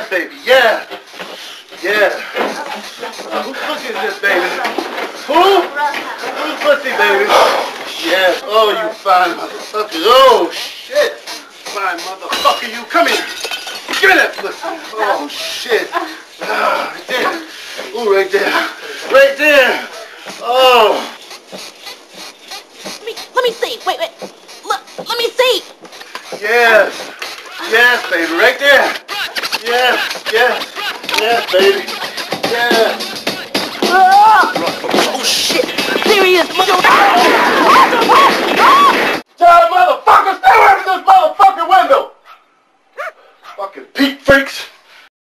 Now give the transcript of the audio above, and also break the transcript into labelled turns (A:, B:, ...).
A: baby, yeah. Yeah. Whose pussy is this, baby? Who? Whose pussy, baby? Yeah. Oh, you fine motherfucker. Oh, shit. Fine motherfucker, you. Come here. Give me that pussy. Oh, shit. Right there. Ooh, right there. Right there. Oh.
B: Let me see. Wait. Let me see.
A: Yes. Yes, baby. Right there. Yes. Yes, baby. Yes.
B: Oh shit! Serious mother.